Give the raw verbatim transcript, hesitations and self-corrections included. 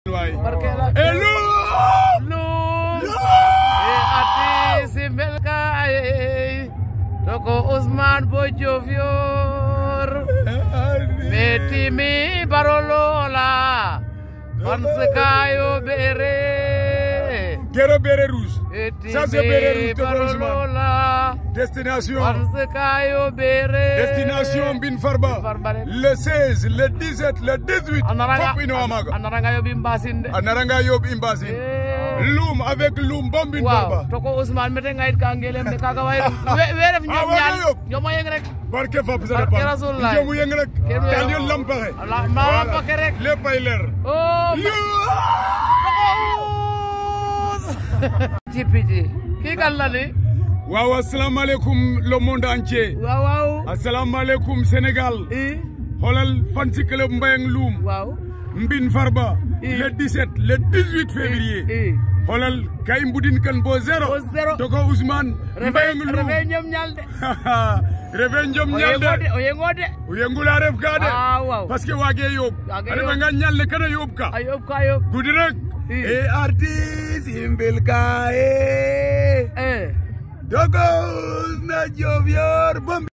Hello! No! E ati simbelka Toko Usman Bojovior Meti mi barolola Fanskayo bere Gero bere rouge. Ça c'est bere rouge Toko Usman. barolola Destination. Fanskayo bere Destination Bin Farba. Le seize, le dix-sept, le dix-huit. Anaranga Fop ino amaga. Anaranga yob imbasinde. Anaranga yob imbasinde. Loum avec Loum bom Bin Farba. Wow, Toko Usman mete ngait kangelem de kaga way weref ñom ñaan ñom yeng rek. Barke Fap sa Barke Rasulullah. Ñom yeng rek. Dal yon lampaxe. Allah ma lampaxe rek. Leppay leer. Oh. Jipiti. Ki kan la ni? Waaw, assalamu alaikum le monde entier. Waaw waaw. Assalamu alaikum Sénégal. Eh. Holal fan ci club Mbayang Loum. Waaw. Mbin Farba. Le dix-sept, le dix-huit février. Eh. Holal kay mbudin kan bo zéro. Bo zéro. Toko Usman. Mbayang Loum. Reve ñom ñal de. Reve ñom ñal de. O yengo de. O yengo la ref ka de. Ah waaw. Parce que wage yob. Wage Ari yob. nga ñal le kana yob ka. Ayob ka yob. Gudi rek. Eh. E artiste imbel ka e. Eh. Toko Usman Jovior.